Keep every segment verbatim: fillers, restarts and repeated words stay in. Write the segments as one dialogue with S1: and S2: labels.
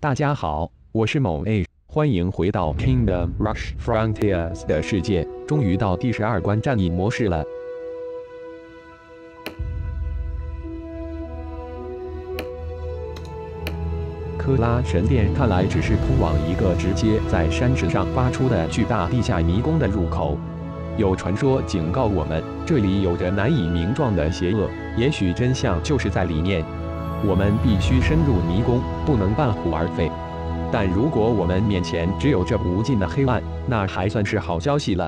S1: 大家好，我是某 A， 欢迎回到 Kingdom Rush Frontiers 的世界。终于到第十二关战役模式了。科拉神殿看来只是通往一个直接在山石上发出的巨大地下迷宫的入口。有传说警告我们，这里有着难以名状的邪恶，也许真相就是在里面。我们必须深入迷宫，不能半途而废。但如果我们面前只有这无尽的黑暗，那还算是好消息了。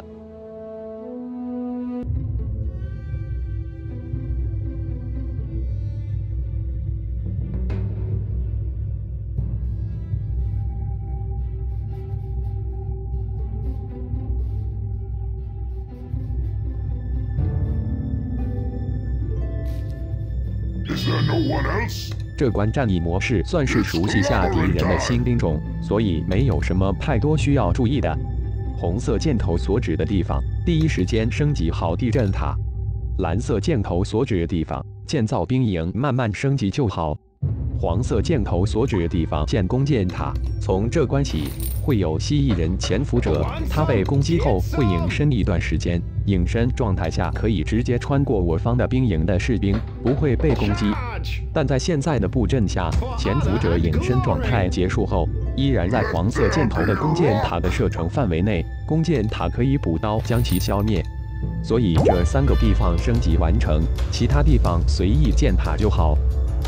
S1: 这关战役模式算是熟悉下敌人的新兵种，所以没有什么太多需要注意的。红色箭头所指的地方，第一时间升级好地震塔；蓝色箭头所指的地方，建造兵营，慢慢升级就好。黄色箭头所指的地方，建弓箭塔。从这关起，会有蜥蜴人潜伏者，他被攻击后会隐身一段时间。隐身状态下可以直接穿过我方的兵营的士兵，不会被攻击。但在现在的布阵下，潜伏者隐身状态结束后，依然在黄色箭头的弓箭塔的射程范围内，弓箭塔可以补刀将其消灭。所以这三个地方升级完成，其他地方随意建塔就好。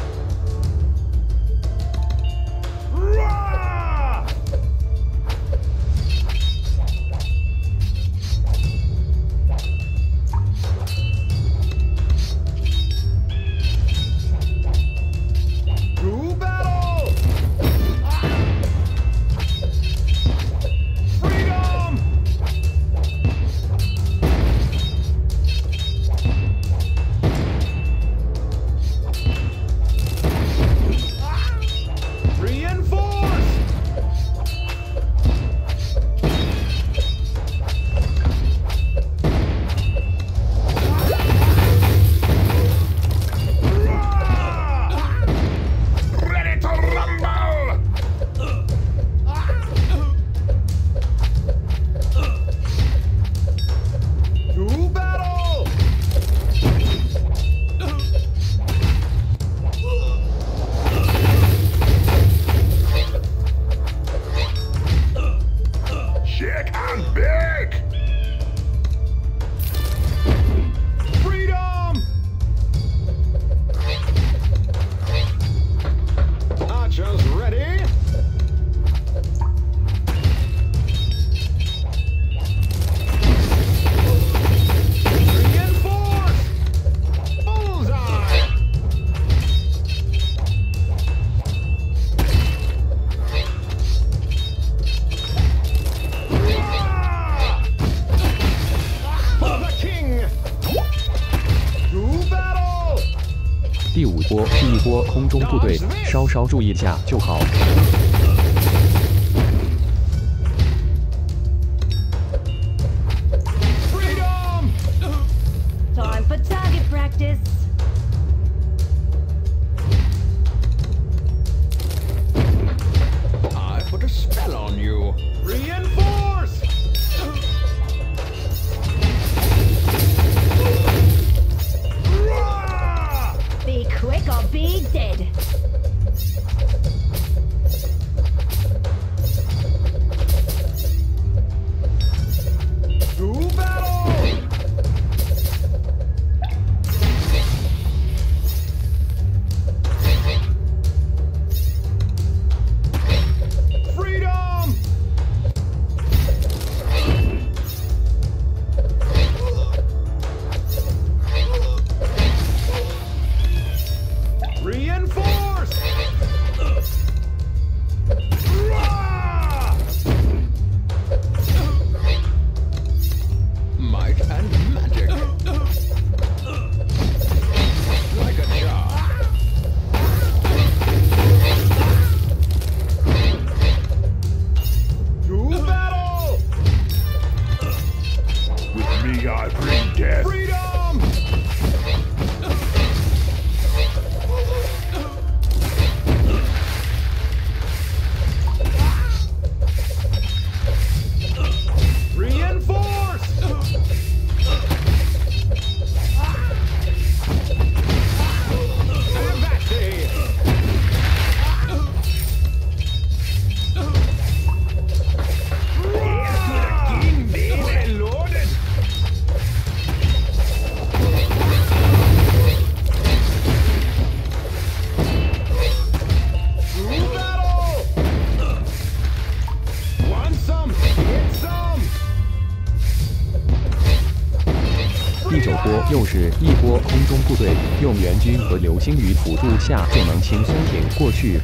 S1: 第五波是一波空中部队，稍稍注意一下就好。
S2: Time for target practice.
S3: I put a spell on you. Reinforce!
S2: Be quick or be dead.
S3: To battle!
S1: 又是一波空中部队，用援军和流星雨辅助下就能轻松挺过去。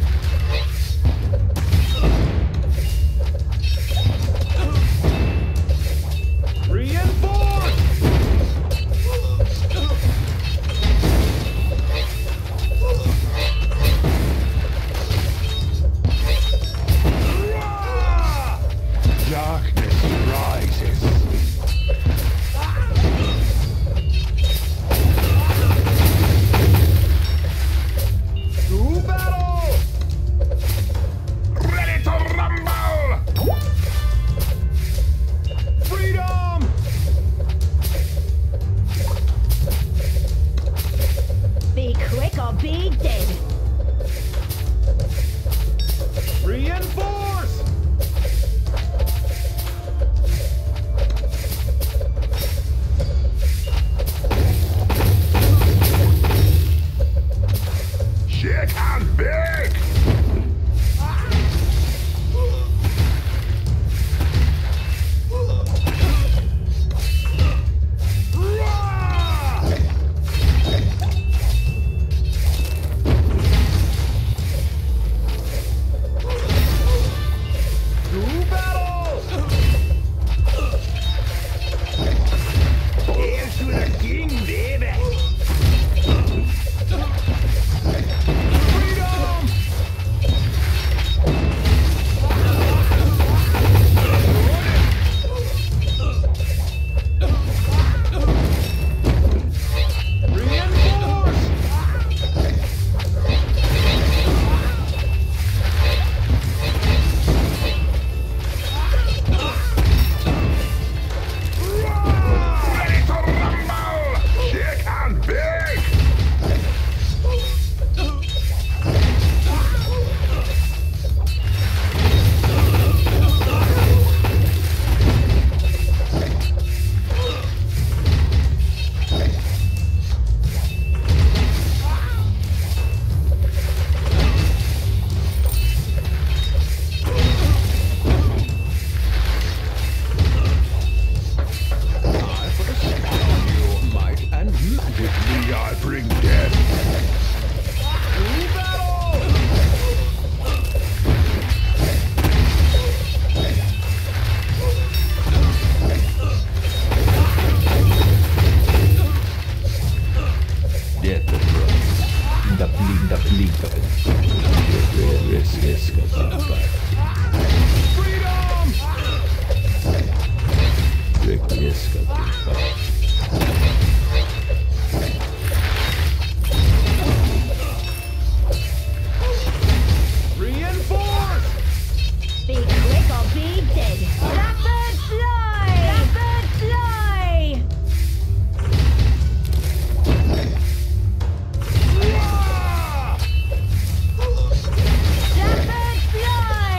S2: Blackbird fly!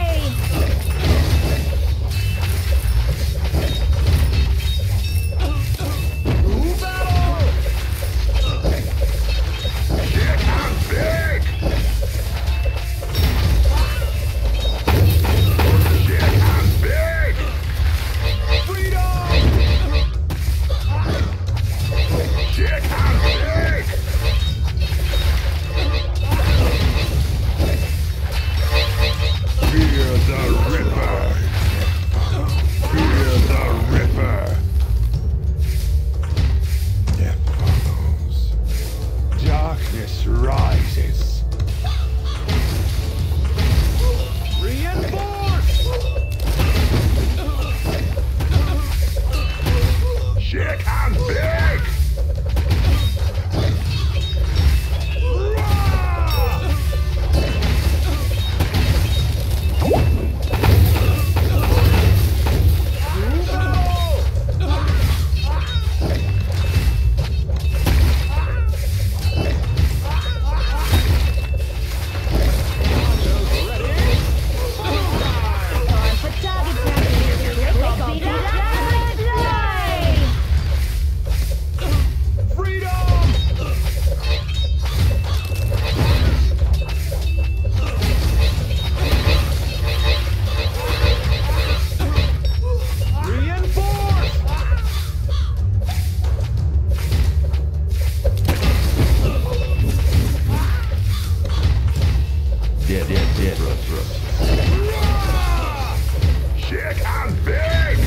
S4: Shit, I'm big!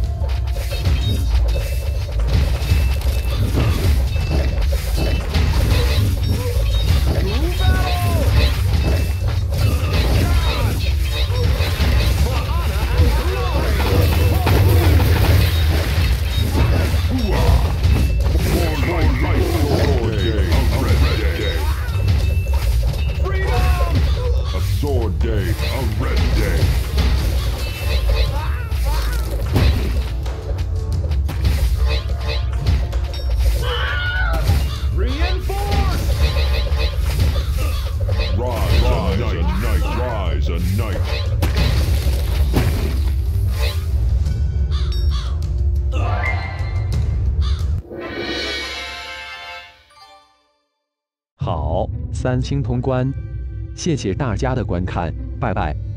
S4: Sword day, a red day.
S3: Reinforce!
S4: Rise, rise, a knight, rise, a knight.
S1: 好，三清通关，谢谢大家的观看，拜拜。